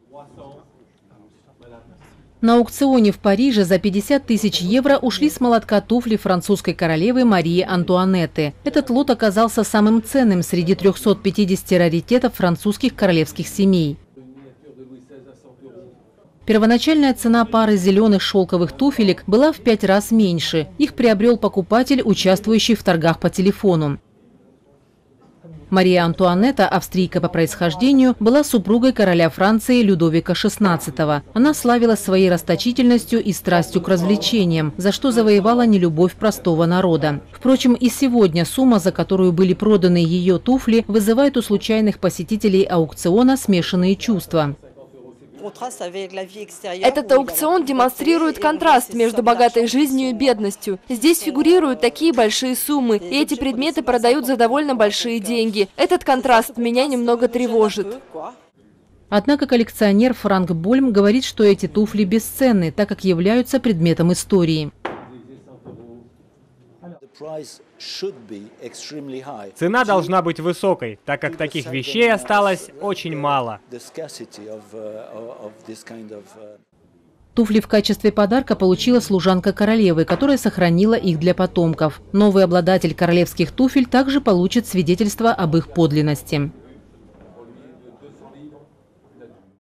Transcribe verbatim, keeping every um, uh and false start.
На аукционе в Париже за пятьдесят тысяч евро ушли с молотка туфли французской королевы Марии Антуанетты. Этот лот оказался самым ценным среди трёхсот пятидесяти раритетов французских королевских семей. Первоначальная цена пары зеленых шелковых туфелек была в пять раз меньше. Их приобрел покупатель, участвующий в торгах по телефону. Мария Антуанетта, австрийка по происхождению, была супругой короля Франции Людовика шестнадцатого. Она славилась своей расточительностью и страстью к развлечениям, за что завоевала нелюбовь простого народа. Впрочем, и сегодня сумма, за которую были проданы ее туфли, вызывает у случайных посетителей аукциона смешанные чувства. Этот аукцион демонстрирует контраст между богатой жизнью и бедностью. Здесь фигурируют такие большие суммы, и эти предметы продают за довольно большие деньги. Этот контраст меня немного тревожит. Однако коллекционер Франк Больм говорит, что эти туфли бесценны, так как являются предметом истории. Цена должна быть высокой, так как таких вещей осталось очень мало. Туфли в качестве подарка получила служанка королевы, которая сохранила их для потомков. Новый обладатель королевских туфель также получит свидетельство об их подлинности.